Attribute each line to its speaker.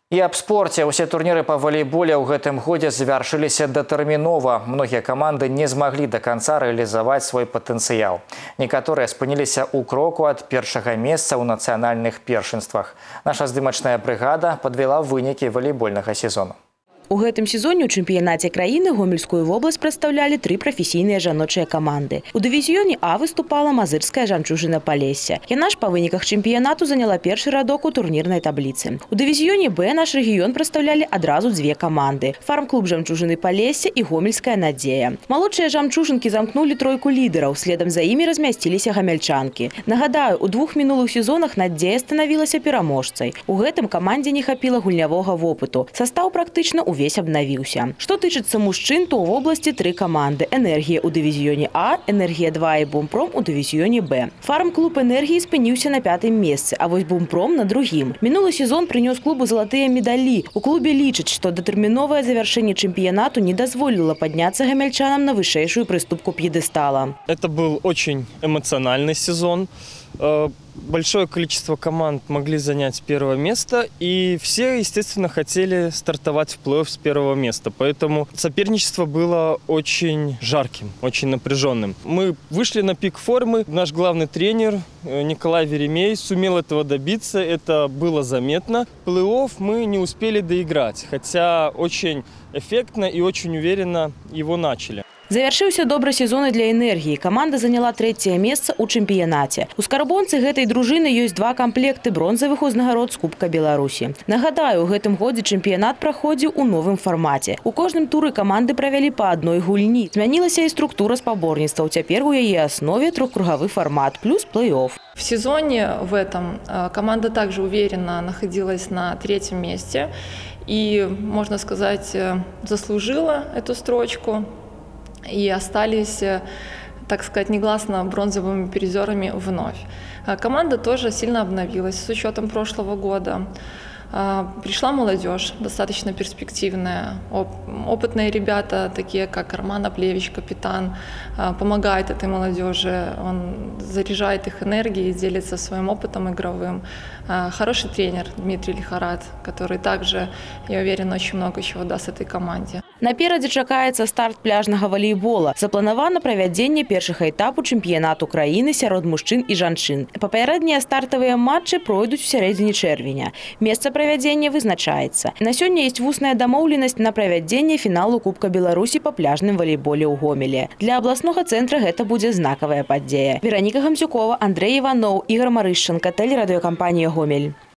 Speaker 1: І аб спорце. Усе турніры па валейболе ў гэтым годзе завяршыліся датэрмінова. Многія каманды не змаглі да канца рэалізаваць свой патэнцыял. Некаторыя спыніліся ў кроку ад першага месца ў нацыянальных першынствах. Наша здымачная брыгада падвела вынікі валейбольнага сезону.
Speaker 2: У гэтым сезоне ў чэмпіянаце краіны Гомельскую вобласць прадстаўлялі 3 прафесійныя жаночыя каманды. У дывізіёне А выступала мазырская жанчужына Палесся. Яна ж па выніках чэмпіянату заняла першы радок у турнірнай табліцы. У дывізіёне Б наш рэгіён прадстаўлялі адразу 2 каманды – фарм-клуб жанчужыны Палесся і Гомельская Надзея. Малодшыя жамчужынкі замкнулі тройку лідараў, следам за імі размясціліся гамяльчанкі. Нагадаю, у 2 мінулых сезонах Надзея станавілася пераможцай. У гэтым камандзе не хапіла гульнявога вопыту. Састаў практычна увесь обновился. Что тычыцца мужчин, то в области 3 команды. Энергия у дивизионе А, Энергия 2 и Бумпром у дивизионе Б. Фарм-клуб Энергии спынился на 5-м месте, а вось Бумпром на 2-м. Минулый сезон принес клубу золотые медали. У клубе лічаць, что датэрміновае завершение чемпионату не дозволило подняться гамельчанам на высшейшую приступку пьедестала.
Speaker 3: Это был очень эмоциональный сезон. Большое количество команд могли занять первое место, и все, естественно, хотели стартовать в плей-офф с первого места. Поэтому соперничество было очень жарким, очень напряженным. Мы вышли на пик формы. Наш главный тренер Николай Веремей сумел этого добиться. Это было заметно. Плей-офф мы не успели доиграть, хотя очень эффектно и очень уверенно его начали.
Speaker 2: Завершыўся добры сезон і для энергіі. Каманда заняла 3-е месца ў чэмпіянаце. У скарбонцы гэтай дружыны ёсць 2 камплекты бронзавых узнагарод з Кубка Беларусі. Нагадаю, у гэтым годзе чэмпіянат праходзіў у новым фармаце. У кожным туры каманды правялі па адной гульні. Змянілася і структура спаборніцтваў. Цяпер у яе аснове трохкругавы фармат плюс плей-офф.
Speaker 4: В сезоне в этом команда также уверенно находилась на 3-м месте и, можно сказать, заслужила эту строчку. И остались, так сказать, негласно бронзовыми призерами вновь. Команда тоже сильно обновилась с учетом прошлого года. Пришла молодежь, достаточно перспективная. Опытные ребята, такие как Роман Аплевич, капитан, помогает этой молодежи. Он заряжает их энергией, делится своим опытом игровым. Хороший тренер Дмитрий Лихарат, который также, я уверена, очень много чего даст этой команде.
Speaker 2: Наперадзе чакаецца старт пляжнага валейбола. Запланавана правядзенне першага этапу чэмпіянату краіны сярод мужчын і жанчын. Папярэднія стартавыя матчы пройдуць у сярэдзіне чэрвеня. Месца правядзення вызначаецца. На сёння есть вусная дамоўленасць на правядзенне фіналу Кубка Беларусі па пляжным валейболе ў Гомелі. Для абласнога цэнтра гэта будзе знакавая падзея. Вераніка Гамзюкова, Андрей Іваноў, Ігор Марышченко, тэлерадыёкампанія «Гомель».